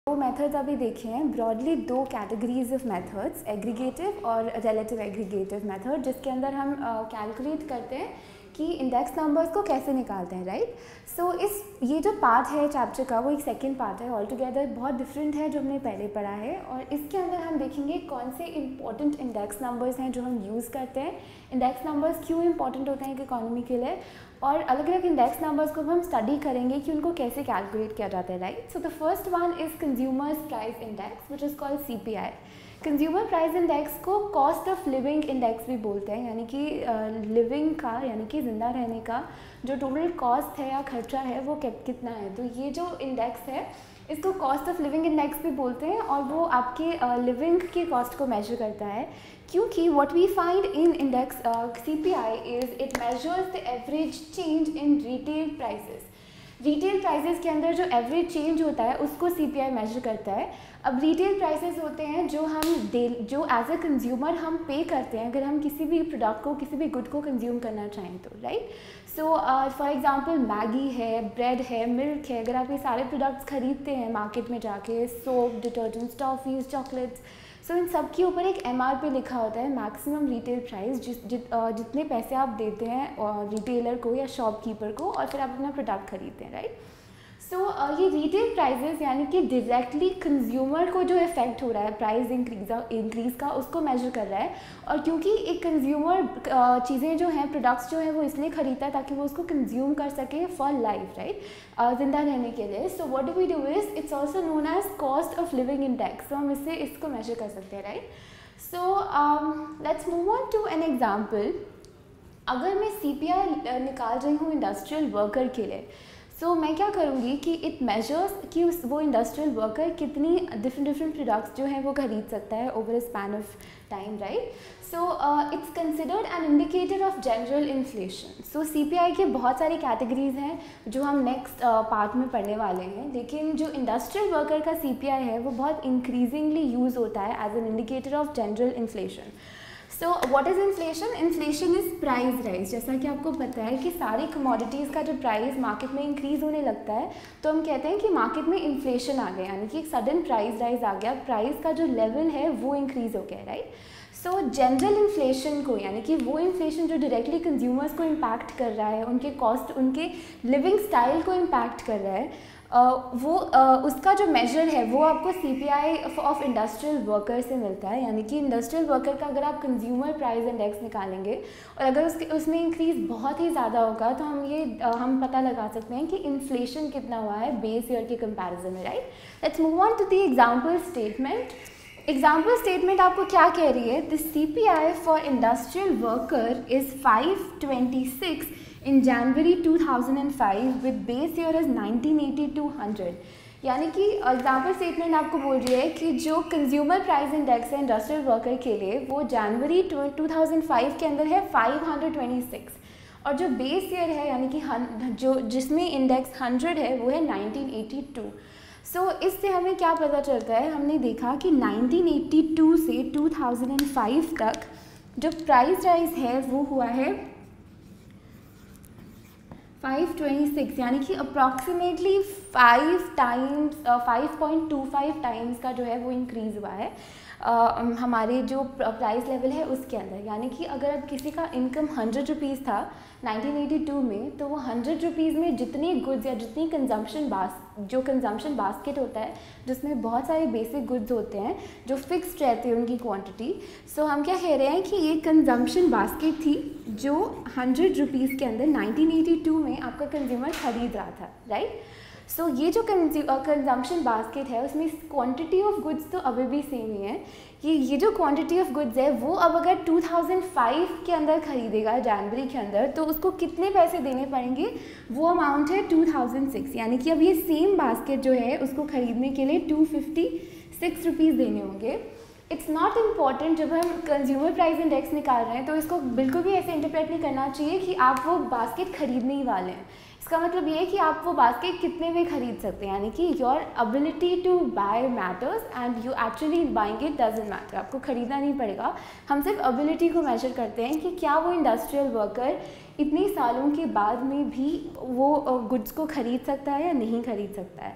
दो मेथड्स अभी देखे हैं, ब्रॉडली दो कैटेगरीज ऑफ मेथड्स, एग्रीगेटिव और रिलेटिव एग्रीगेटिव मेथड, जिसके अंदर हम कैलकुलेट करते हैं कि इंडेक्स नंबर्स को कैसे निकालते हैं, राइट। सो ये जो पार्ट है चैप्टर का, वो एक सेकंड पार्ट है, ऑल टुगेदर बहुत डिफरेंट है जो हमने पहले पढ़ा है। और इसके अंदर हम देखेंगे कौन से इंपॉर्टेंट इंडेक्स नंबर्स हैं जो हम यूज़ करते हैं, इंडेक्स नंबर्स क्यों इंपॉर्टेंट होते हैं एक इकोनॉमी के लिए, और अलग अलग इंडेक्स नंबर्स को हम स्टडी करेंगे कि उनको कैसे कैलकुलेट किया जाता है, right. So the first one is consumers price index which is called CPI। Consumer price index को कॉस्ट ऑफ लिविंग इंडेक्स भी बोलते हैं, यानी कि लिविंग का, यानी कि ज़िंदा रहने का जो टोटल कॉस्ट है या खर्चा है वो कितना है। तो ये जो इंडेक्स है इसको कॉस्ट ऑफ लिविंग इंडेक्स भी बोलते हैं, और वो आपके लिविंग की कॉस्ट को मेजर करता है, क्योंकि what we find in index CPI is it measures the average change in retail prices. Retail prices के अंदर जो एवरेज चेंज होता है उसको CPI मेजर करता है। अब रिटेल प्राइसेस होते हैं जो जो एज अ कंज्यूमर हम पे करते हैं अगर हम किसी भी प्रोडक्ट को, किसी भी गुड को कंज्यूम करना चाहें तो, right. So for example Maggi है, ब्रेड है, मिल्क है, अगर आप ये सारे प्रोडक्ट्स खरीदते हैं मार्केट में जाके, soap, detergents, toffees, chocolates, so इन सब के ऊपर एक MRP लिखा होता है, मैक्सिमम रिटेल प्राइस, जितने पैसे आप देते हैं रिटेलर को या शॉपकीपर को, और फिर आप अपना प्रोडक्ट खरीदते हैं, राइट। सो ये रिटेल प्राइसेस यानी कि डायरेक्टली कंज्यूमर को जो इफेक्ट हो रहा है प्राइस इंक्रीज़ का, उसको मेजर कर रहा है। और क्योंकि एक कंज्यूमर चीज़ें जो हैं, प्रोडक्ट्स जो हैं, वो इसलिए ख़रीदता है ताकि वो उसको कंज्यूम कर सके फॉर लाइफ, राइट, ज़िंदा रहने के लिए। So what do we do is it's also known as cost of living index. तो हम इसको मेजर कर सकते हैं, right. So let's move on to an example. अगर मैं CPI निकाल रही हूँ इंडस्ट्रियल वर्कर के लिए, सो मैं क्या करूँगी कि इट मेजर्स कि वो इंडस्ट्रियल वर्कर कितनी डिफरेंट प्रोडक्ट्स जो हैं वो खरीद सकता है over a span of time, right. So it's considered an indicator of general inflation. So CPI के बहुत सारी कैटेगरीज हैं जो हम नेक्स्ट पार्ट में पढ़ने वाले हैं, लेकिन जो इंडस्ट्रियल वर्कर का CPI है वो बहुत इंक्रीजिंगली यूज़ होता है as an indicator of general inflation. So what is inflation? Inflation is price rise. जैसा कि आपको पता है कि सारी कमोडिटीज़ का जो प्राइस मार्केट में इंक्रीज़ होने लगता है तो हम कहते हैं कि मार्केट में इन्फ्लेशन आ गया, यानी कि एक सडन प्राइस राइज आ गया, प्राइस का जो लेवल है वो इंक्रीज़ हो गया, राइट। सो जनरल इन्फ्लेशन को, यानी कि वो इन्फ्लेशन जो डायरेक्टली कंज्यूमर्स को इम्पैक्ट कर रहा है, उनके कॉस्ट, उनके लिविंग स्टाइल को इम्पैक्ट कर रहा है, उसका जो मेजर है वो आपको CPI ऑफ इंडस्ट्रियल वर्कर से मिलता है। यानी कि इंडस्ट्रियल वर्कर का अगर आप कंज्यूमर प्राइस इंडेक्स निकालेंगे और अगर उसमें इंक्रीज़ बहुत ही ज़्यादा होगा तो हम पता लगा सकते हैं कि इन्फ्लेशन कितना हुआ है बेस ईयर के कंपैरिजन में, right. Let's move on to the example statement. Example statement आपको क्या कह रही है? The CPI for industrial worker is 526 in January 2005 with base year is 1980 to 100। यानी कि एग्जाम्पल स्टेटमेंट आपको बोल रही है कि जो कंज्यूमर प्राइस इंडेक्स है इंडस्ट्रियल वर्कर के लिए वो जनवरी 2005 के अंदर है 526, और जो बेस ईयर है यानी कि जिसमें इंडेक्स 100 है वो है 1982। सो इससे हमें क्या पता चलता है? हमने देखा कि 1982 से 2005 तक जो प्राइस राइज है वो हुआ है 526, यानी कि अप्रॉक्सीमेटली 5.25 टाइम्स का जो है वो इंक्रीज़ हुआ है हमारे जो प्राइस लेवल है उसके अंदर। यानी कि अगर अब किसी का इनकम 100 रुपीज़ था 1982 में, तो वो 100 रुपीज़ में जितनी गुड्स या जितनी कंजम्पशन बास्केट होता है जिसमें बहुत सारे बेसिक गुड्स होते हैं जो फिक्स्ड रहते हैं उनकी क्वांटिटी। सो हम क्या कह रहे हैं कि ये कंजम्पशन बास्केट थी जो 100 रुपीज़ के अंदर 1982 में आपका कंज्यूमर खरीद रहा था, राइट। सो ये जो कंजम्पशन बास्केट है उसमें क्वांटिटी ऑफ गुड्स तो अभी भी सेम ही है कि ये जो क्वांटिटी ऑफ गुड्स है वो अब अगर 2005 के अंदर खरीदेगा जनवरी के अंदर तो उसको कितने पैसे देने पड़ेंगे? वो अमाउंट है 2006। यानी कि अब ये सेम बास्केट जो है उसको खरीदने के लिए 256 रुपीज़ देने होंगे। इट्स नॉट इम्पॉर्टेंट, जब हम कंज्यूमर प्राइस इंडेक्स निकाल रहे हैं तो इसको बिल्कुल भी ऐसे इंटरप्रेट नहीं करना चाहिए कि आप वो बास्केट खरीदने ही वाले हैं। इसका मतलब ये है कि आप वो बास्केट कितने में खरीद सकते हैं, यानी कि your ability to buy matters and you actually buying it doesn't matter. आपको खरीदना नहीं पड़ेगा, हम सिर्फ एबिलिटी को मेजर करते हैं कि क्या वो इंडस्ट्रियल वर्कर इतने सालों के बाद में भी वो गुड्स को खरीद सकता है या नहीं खरीद सकता है।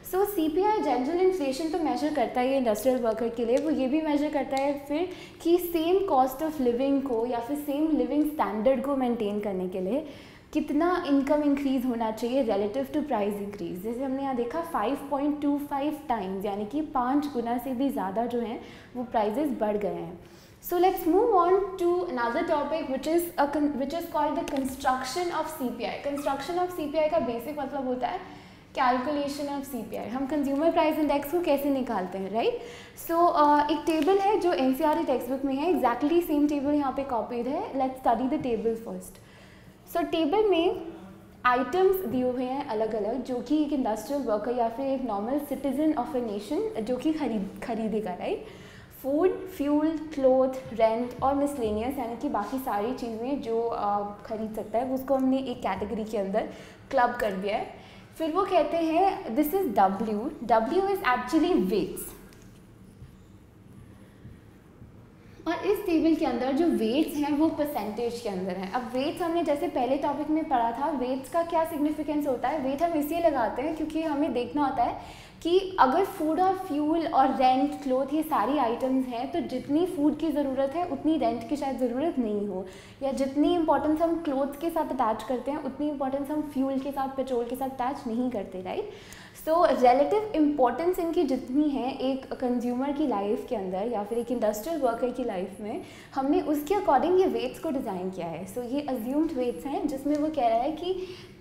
सो CPI जनरल इन्फ्लेशन तो मेजर करता है इंडस्ट्रियल वर्कर के लिए, वो ये भी मेजर करता है फिर कि सेम कॉस्ट ऑफ लिविंग को या फिर सेम लिविंग स्टैंडर्ड को मेंटेन करने के लिए कितना इनकम इंक्रीज़ होना चाहिए रिलेटिव टू प्राइस इंक्रीज। जैसे हमने यहाँ देखा 5.25 टाइम्स, यानी कि 5 गुना से भी ज़्यादा जो हैं वो प्राइजेस बढ़ गए हैं। So let's move on to another topic which is called the construction of CPI. Construction of CPI का बेसिक मतलब होता है कैलकुलेशन ऑफ CPI। हम कंज्यूमर प्राइस इंडेक्स को कैसे निकालते हैं, राइट। सो एक टेबल है जो NCERT टेक्स्ट बुक में है, एग्जैक्टली सेम टेबल यहाँ पे कॉपीड है। Let's study the table first. So table में आइटम्स दिए हुए हैं अलग अलग, जो कि एक इंडस्ट्रियल वर्कर या फिर एक normal citizen of a nation जो कि खरीदेगा, right. Food, fuel, cloth, rent और मिसलेनियस, यानी कि बाकी सारी चीज़ें जो खरीद सकता है उसको हमने एक कैटेगरी के अंदर क्लब कर दिया है। फिर वो कहते हैं this is W is actually weights, और इस टेबल के अंदर जो वेट्स हैं वो परसेंटेज के अंदर हैं। अब वेट्स हमने जैसे पहले टॉपिक में पढ़ा था, वेट्स का क्या सिग्निफिकेंस होता है। वेट हम इसलिए लगाते हैं क्योंकि हमें देखना होता है कि अगर फूड और फ्यूल और रेंट, क्लोथ ये सारी आइटम्स हैं तो जितनी फूड की ज़रूरत है उतनी रेंट की शायद ज़रूरत नहीं हो, या जितनी इंपॉर्टेंस हम क्लोथ्स के साथ अटैच करते हैं उतनी इंपॉर्टेंस हम फ्यूल के साथ, पेट्रोल के साथ अटैच नहीं करते, राइट। सो रिलेटिव इम्पोर्टेंस इनकी जितनी है एक कंज्यूमर की लाइफ के अंदर या फिर एक इंडस्ट्रियल वर्कर की लाइफ में, हमने उसके अकॉर्डिंग ये वेट्स को डिज़ाइन किया है। सो ये अज्यूम्ड वेट्स हैं जिसमें वो कह रहा है कि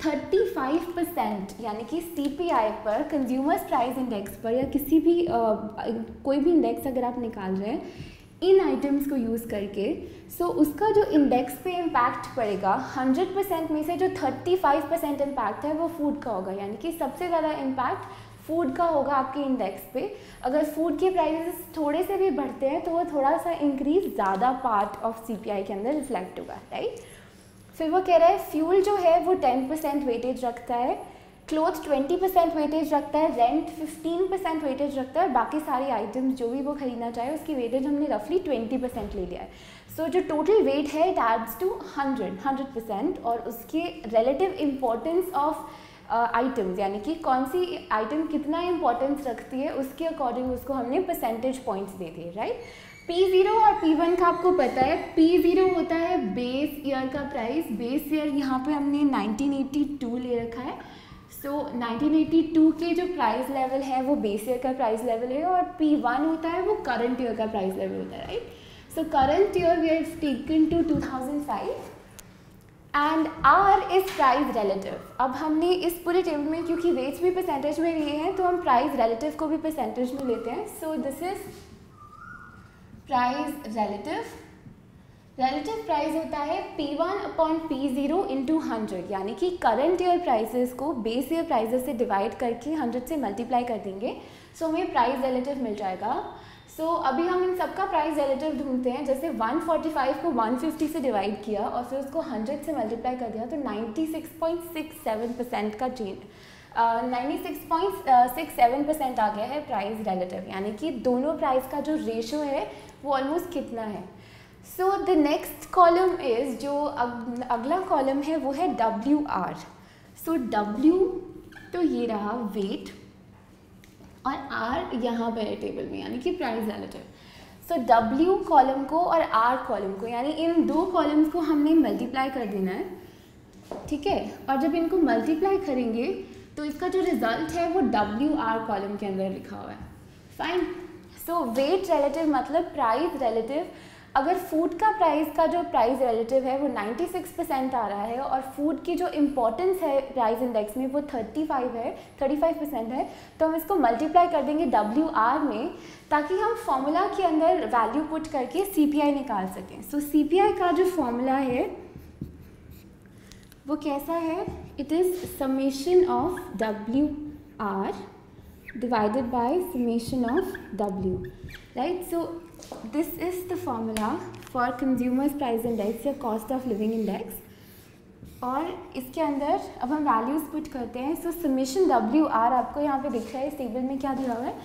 35% यानी कि CPI पर, कंज्यूमर्स प्राइस इंडेक्स पर, या किसी भी कोई भी इंडेक्स अगर आप निकाल रहे हैं इन आइटम्स को यूज़ करके, सो उसका जो इंडेक्स पे इम्पैक्ट पड़ेगा 100% में से जो 35% इम्पैक्ट है वो फूड का होगा, यानी कि सबसे ज़्यादा इम्पैक्ट फूड का होगा आपके इंडेक्स पे। अगर फूड के प्राइसेस थोड़े से भी बढ़ते हैं तो वो थोड़ा सा इंक्रीज ज़्यादा पार्ट ऑफ CPI के अंदर रिफ्लेक्ट होगा, राइट। फिर वो कह रहा है फ्यूल जो है वो 10% वेटेज रखता है, क्लोथ 20% वेटेज रखता है, रेंट 15% वेटेज रखता है, बाकी सारी आइटम्स जो भी वो खरीदना चाहे उसकी वेटेज हमने रफली 20% ले लिया है। सो जो टोटल वेट है इट एड्स टू 100%, और उसके रिलेटिव इम्पोर्टेंस ऑफ आइटम्स, यानी कि कौन सी आइटम कितना इम्पोर्टेंस रखती है उसके अकॉर्डिंग उसको हमने परसेंटेज पॉइंट्स दे दिए, राइट। P0 और P1 का आपको पता है। P0 होता है बेस ईयर का प्राइस, बेस ईयर यहाँ पे हमने 1982 ले रखा है। सो 1982 के जो प्राइस लेवल है वो बेस ईयर का प्राइस लेवल है, और P1 होता है वो करंट ईयर का प्राइस लेवल होता है, right. So current year we have taken to 2005 and R is price relative. अब हमने इस पूरे टेबल में क्योंकि वेट्स भी परसेंटेज में लिए हैं तो हम प्राइस रिलेटिव को भी परसेंटेज में लेते हैं। So this is price relative. Relative price होता है P1 अपॉन P0 इंटू 100, यानी कि करंट ईयर प्राइसेस को बेस ईयर प्राइसेस से डिवाइड करके 100 से मल्टीप्लाई कर देंगे, सो हमें प्राइस रिलेटिव मिल जाएगा। सो अभी हम इन सबका प्राइस रिलेटिव ढूंढते हैं। जैसे 145 को 150 से डिवाइड किया और फिर उसको 100 से मल्टीप्लाई कर दिया तो 96.67% का चेंज 96.67% आ गया है प्राइस रिलेटिव, यानी कि दोनों प्राइस का जो रेशो है वो ऑलमोस्ट कितना है। So the next column is, जो अगला कॉलम है वो है WR। सो W तो ये रहा वेट, और R यहाँ पे है टेबल में, यानी कि price relative. So W column को और R कॉलम को, यानी इन दो कॉलम्स को हमने मल्टीप्लाई कर देना है, ठीक है। और जब इनको मल्टीप्लाई करेंगे तो इसका जो रिजल्ट है वो WR कॉलम के अंदर लिखा हुआ है, फाइन। सो वेट रिलेटिव मतलब प्राइस रिलेटिव। अगर फूड का प्राइस का जो प्राइस रिलेटिव है वो 96% आ रहा है और फूड की जो इम्पोर्टेंस है प्राइस इंडेक्स में वो 35% है, तो हम इसको मल्टीप्लाई कर देंगे WR में, ताकि हम फॉर्मूला के अंदर वैल्यू पुट करके CPI निकाल सकें। सो CPI का जो फॉर्मूला है वो कैसा है, it is summation of WR divided by summation of W, right? So this is the formula for consumers price index या cost of living index, और इसके अंदर अब हम वैल्यूज़ पुट करते हैं। सो समेशन WR आपको यहाँ पे दिख रहा है, इस टेबल में क्या दिया हुआ है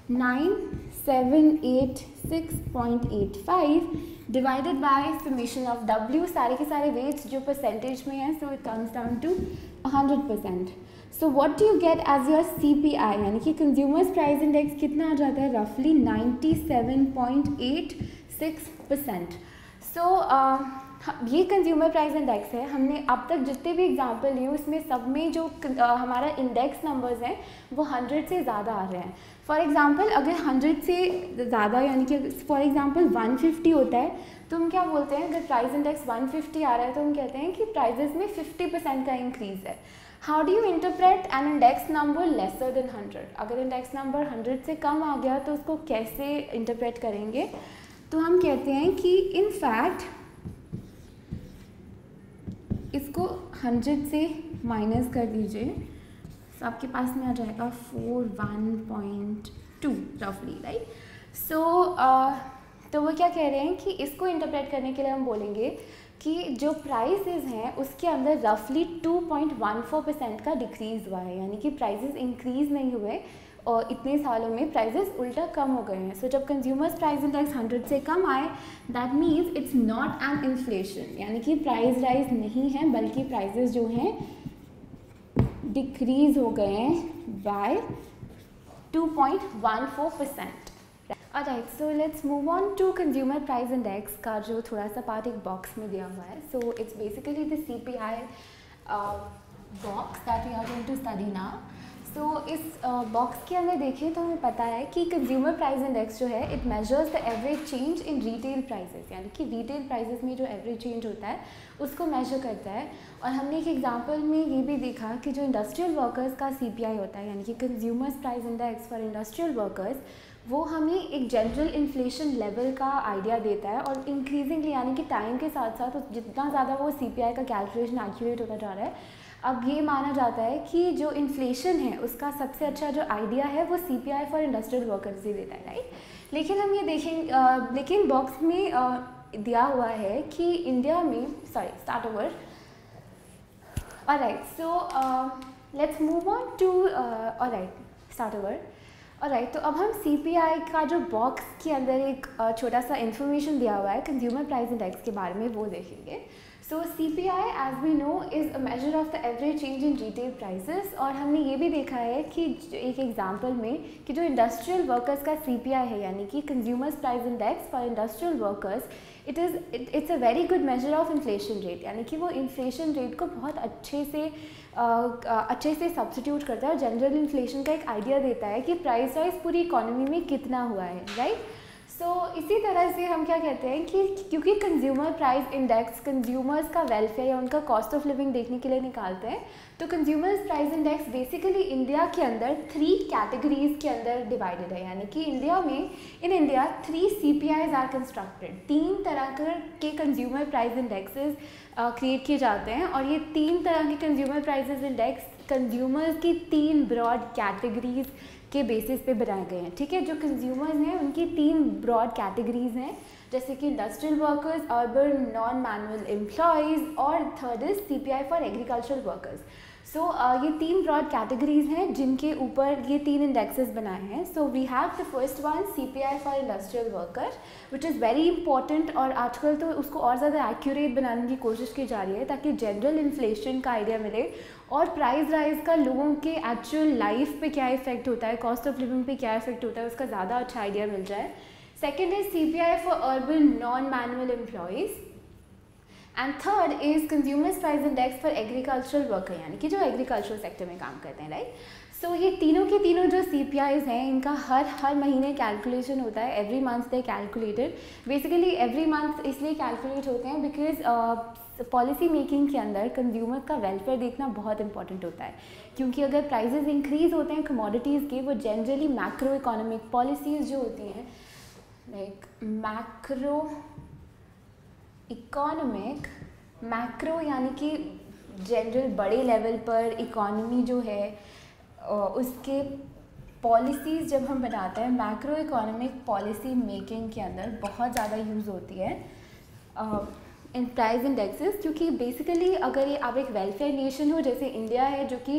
9786.85 divided by summation of W, सारे के सारे वेट्स जो परसेंटेज में हैं, so it comes down to 100%. So what do you get as your CPI, यानी कि कंज्यूमर्स प्राइस इंडेक्स कितना आ जाता है, रफली 97.86%. सो ये कंज्यूमर प्राइस इंडेक्स है. हमने अब तक जितने भी एग्जांपल लिए उसमें सब में जो हमारा इंडेक्स नंबर्स हैं वो 100 से ज़्यादा आ रहे हैं. फॉर एग्जांपल अगर 100 से ज़्यादा यानी कि फॉर एग्जांपल 150 होता है तो हम क्या बोलते हैं, अगर प्राइस इंडेक्स 150 आ रहा है तो हम कहते हैं कि प्राइजेस में 50% का इंक्रीज़ है. How do you interpret an index number lesser than 100? अगर इंडेक्स नंबर 100 से कम आ गया तो उसको कैसे इंटरप्रेट करेंगे? तो हम कहते हैं कि इन फैक्ट इसको 100 से माइनस कर दीजिए, तो आपके पास में आ जाएगा 41.2 रफली, राइट. सो तो वो क्या कह रहे हैं कि इसको इंटरप्रेट करने के लिए हम बोलेंगे कि जो प्राइसेस हैं उसके अंदर रफली 2.14% का डिक्रीज़ हुआ है, यानी कि प्राइसेस इंक्रीज़ नहीं हुए और इतने सालों में प्राइसेस उल्टा कम हो गए हैं. सो जब कंज्यूमर्स प्राइस इंडेक्स 100 से कम आए that means it's not an inflation, यानी कि प्राइस राइज नहीं है बल्कि प्राइसेस जो हैं डिक्रीज़ हो गए हैं by 2.14%. Alright, so let's move on to consumer price index का जो थोड़ा सा पार्ट एक बॉक्स में दिया हुआ है. So it's basically the CPI box that we are going to study now. So इस बॉक्स के अंदर देखें तो हमें पता है कि कंज्यूमर प्राइस इंडेक्स जो है it measures the average change in retail prices, यानी कि रिटेल प्राइसेस में जो एवरेज चेंज होता है उसको मेजर करता है. और हमने एक एग्जांपल में ये भी देखा कि जो इंडस्ट्रियल वर्कर्स का CPI होता है, यानी कि consumers price index for industrial workers, वो हमें एक जनरल इन्फ्लेशन लेवल का आइडिया देता है. और इंक्रीजिंगली यानी कि टाइम के साथ साथ जितना ज़्यादा वो CPI का कैलकुलेशन एक्यूरेट होता जा रहा है, अब ये माना जाता है कि जो इन्फ्लेशन है उसका सबसे अच्छा जो आइडिया है वो CPI फॉर इंडस्ट्रियल वर्कर्स ही देता है, राइट. लेकिन हम ये देखें लेकिन बॉक्स में दिया हुआ है कि इंडिया में start over. Alright, so let's move on to start over. Alright, तो अब हम CPI का जो बॉक्स के अंदर एक छोटा सा इन्फॉर्मेशन दिया हुआ है कंज्यूमर प्राइस इंडेक्स के बारे में वो देखेंगे. So CPI as we know is a measure of the average change in retail prices. और हमने ये भी देखा है कि एक एग्जांपल में कि जो इंडस्ट्रियल वर्कर्स का CPI है, यानी कि consumers price index for industrial workers, it's a very good measure of inflation rate, यानी कि वो इन्फ्लेशन रेट को बहुत अच्छे से सब्स्टिट्यूट करता है और जनरल इन्फ्लेशन का एक आइडिया देता है कि प्राइस राइज पूरी इकोनॉमी में कितना हुआ है, राइट. सो इसी तरह से हम क्या कहते हैं कि क्योंकि कंज्यूमर प्राइस इंडेक्स कंज्यूमर्स का वेलफेयर या उनका कॉस्ट ऑफ लिविंग देखने के लिए निकालते हैं, तो consumers price index basically India के अंदर 3 कैटेगरीज के अंदर डिवाइडेड है. यानी कि in India 3 CPIs are constructed. 3 तरह के कंज्यूमर प्राइस इंडेक्सेस क्रिएट किए जाते हैं और ये 3 तरह के कंज्यूमर प्राइसेस इंडेक्स कंज्यूमर्स की 3 ब्रॉड कैटेगरीज के बेसिस पे बनाए गए हैं. ठीक है, जो कंज्यूमर्स हैं उनकी 3 ब्रॉड कैटेगरीज हैं, जैसे कि industrial workers, urban non manual employees और third is CPI for agricultural workers. So ये 3 ब्रॉड कैटेगरीज हैं जिनके ऊपर ये 3 इंडेक्सेस बनाए हैं. So we have the first one CPI for industrial worker which is very important और आजकल तो उसको और ज़्यादा एक्यूरेट बनाने की कोशिश की जा रही है ताकि जनरल इन्फ्लेशन का आइडिया मिले और प्राइस राइज का लोगों के एक्चुअल लाइफ पे क्या इफेक्ट होता है, कॉस्ट ऑफ लिविंग पे क्या इफेक्ट होता है, उसका ज़्यादा अच्छा आइडिया मिल जाए. Second is CPI for urban non manual employees and third is consumers price index for agricultural worker, यानी कि जो एग्रीकल्चर सेक्टर में काम करते हैं, राइट. सो ये तीनों के तीनों जो CPIs हैं इनका हर महीने कैलकुलेशन होता है. Every month they calculated. Basically every month इसलिए कैलकुलेट होते हैं बिकॉज पॉलिसी मेकिंग के अंदर कंज्यूमर का वेलफेयर देखना बहुत इंपॉर्टेंट होता है, क्योंकि अगर प्राइसेस इंक्रीज़ होते हैं कमोडिटीज़ के, वो जनरली मैक्रो इकोनॉमिक पॉलिसीज़ जो होती हैं, लाइक मैक्रो यानी कि जनरल बड़े लेवल पर इकोनॉमी जो है उसके पॉलिसीज़ जब हम बनाते हैं मैक्रो इकोनॉमिक पॉलिसी मेकिंग के अंदर बहुत ज़्यादा यूज़ होती है इन प्राइस इंडेक्सेस. क्योंकि बेसिकली अगर ये आप एक वेलफेयर नेशन हो जैसे इंडिया है जो कि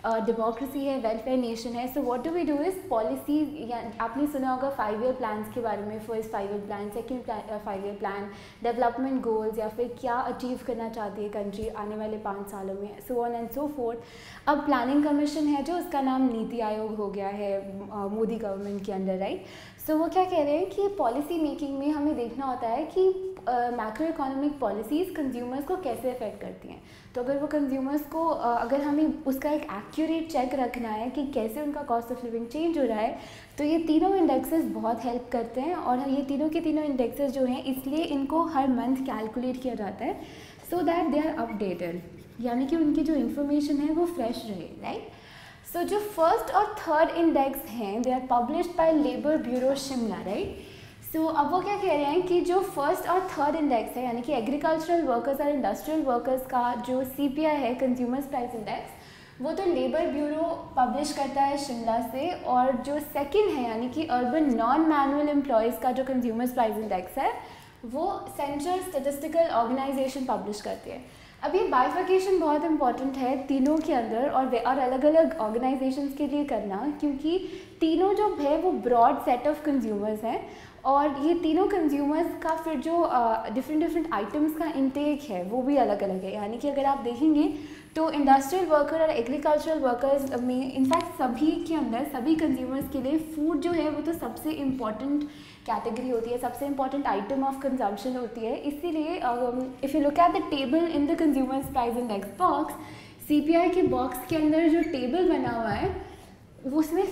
डेमोक्रेसी है, वेलफेयर नेशन है. So what do we do is policies, या आपने सुना होगा 5 ईयर प्लान्स के बारे में. First 5 year plan, second 5 year plan, development goals, या फिर क्या अचीव करना चाहती है कंट्री आने वाले 5 सालों में, so on and so forth. अब प्लानिंग कमीशन है जो, उसका नाम नीति आयोग हो गया है मोदी गवर्नमेंट के अंडर, राइट. सो वो क्या कह रहे हैं कि पॉलिसी मेकिंग में हमें देखना होता है कि मैक्रो इकोनॉमिक पॉलिसीज़ कंज्यूमर्स को कैसे अफेक्ट करती हैं. तो अगर वो कंज्यूमर्स को अगर हमें उसका एक एक्यूरेट चेक रखना है कि कैसे उनका कॉस्ट ऑफ लिविंग चेंज हो रहा है, तो ये तीनों इंडेक्सेस बहुत हेल्प करते हैं. और ये तीनों के तीनों इंडेक्सेस जो हैं, इसलिए इनको हर मंथ कैलकुलेट किया जाता है so that they are updated, यानी कि उनकी जो इन्फॉर्मेशन है वो फ्रेश रहे, राइट. सो जो फर्स्ट और थर्ड इंडेक्स हैं, they are published by labour bureau Shimla, right. So अब वो क्या कह रहे हैं कि जो फर्स्ट और थर्ड इंडेक्स है, यानी कि एग्रीकल्चरल वर्कर्स और इंडस्ट्रियल वर्कर्स का जो CPI है, कंज्यूमर्स प्राइस इंडेक्स, वो तो लेबर ब्यूरो पब्लिश करता है शिमला से. और जो सेकंड है, यानी कि अर्बन नॉन मैनुअल एम्प्लॉयज़ का जो कंज्यूमर्स प्राइस इंडेक्स है, वो सेंट्रल स्टैटिस्टिकल ऑर्गेनाइजेशन पब्लिश करती है. अब ये बाइफर्केशन बहुत इंपॉर्टेंट है तीनों के अंदर, और अलग अलग ऑर्गेनाइजेशंस के लिए करना, क्योंकि तीनों जो है वो ब्रॉड सेट ऑफ कंज्यूमर्स हैं. और ये तीनों कंज्यूमर्स का फिर जो डिफरेंट आइटम्स का इंटेक है वो भी अलग अलग है. यानी कि अगर आप देखेंगे तो इंडस्ट्रियल वर्कर और एग्रीकल्चरल वर्कर्स में इनफैक्ट सभी के अंदर, सभी कंज्यूमर्स के लिए फूड जो है वो तो सबसे इम्पॉर्टेंट कैटेगरी होती है, सबसे इम्पॉर्टेंट आइटम ऑफ कंजम्पशन होती है. इसीलिए if you look at the table in the consumers price index box, CPI के बॉक्स के अंदर जो टेबल बना हुआ है उसमें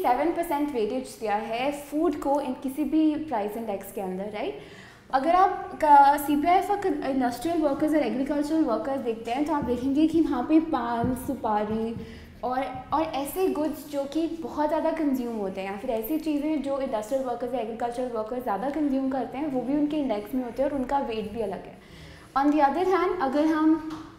57% वेटेज दिया है फूड को इन किसी भी प्राइस इंडेक्स के अंदर, राइट. अगर आप CPI फॉर इंडस्ट्रियल वर्कर्स और एग्रीकल्चरल वर्कर्स देखते हैं तो आप देखेंगे कि वहाँ पे पान, सुपारी और ऐसे गुड्स जो कि बहुत ज़्यादा कंज्यूम होते हैं, या फिर ऐसी चीज़ें जो इंडस्ट्रियल वर्कर्स या एग्रीकल्चरल वर्कर्स ज़्यादा कंज्यूम करते हैं, वो भी उनके इंडेक्स में होते हैं और उनका वेट भी अलग है. ऑन दी अदर हैंड, अगर हम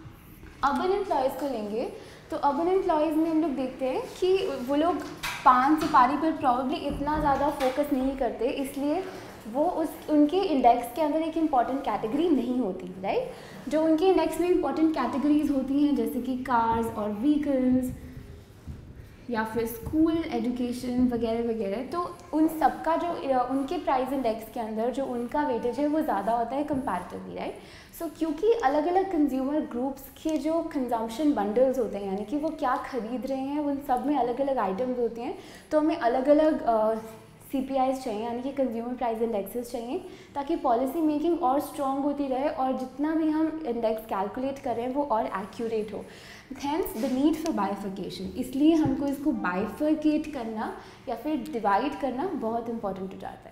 अर्बन एम्प्लॉयज़ को लेंगे तो अर्बन एम्प्लॉयज़ में हम लोग देखते हैं कि वो लोग पान सुपारी पर प्रॉब्ली इतना ज़्यादा फोकस नहीं करते, इसलिए वो उनके इंडेक्स के अंदर एक इम्पॉर्टेंट कैटेगरी नहीं होती, राइट. जो उनके इंडेक्स में इम्पॉर्टेंट कैटेगरीज होती हैं जैसे कि कार्स और व्हीकल्स या फिर स्कूल एजुकेशन वगैरह वगैरह, तो उन सब का जो उनके प्राइस इंडेक्स के अंदर जो उनका वेटेज है वो ज़्यादा होता है कंपैरेटिवली, राइट. सो क्योंकि अलग अलग कंज्यूमर ग्रुप्स के जो कंजम्पशन बंडल्स होते हैं, यानी कि वो क्या खरीद रहे हैं, उन सब में अलग अलग आइटम्स होते हैं, तो हमें अलग अलग CPIs चाहिए, यानी कि कंज्यूमर प्राइस इंडेक्सेस चाहिए, ताकि पॉलिसी मेकिंग और स्ट्रॉन्ग होती रहे और जितना भी हम इंडेक्स कैलकुलेट करें वो और एक्यूरेट हो. Hence the need for bifurcation, इसलिए हमको इसको बाइफर्केट करना या फिर डिवाइड करना बहुत इंपॉर्टेंट हो जाता है.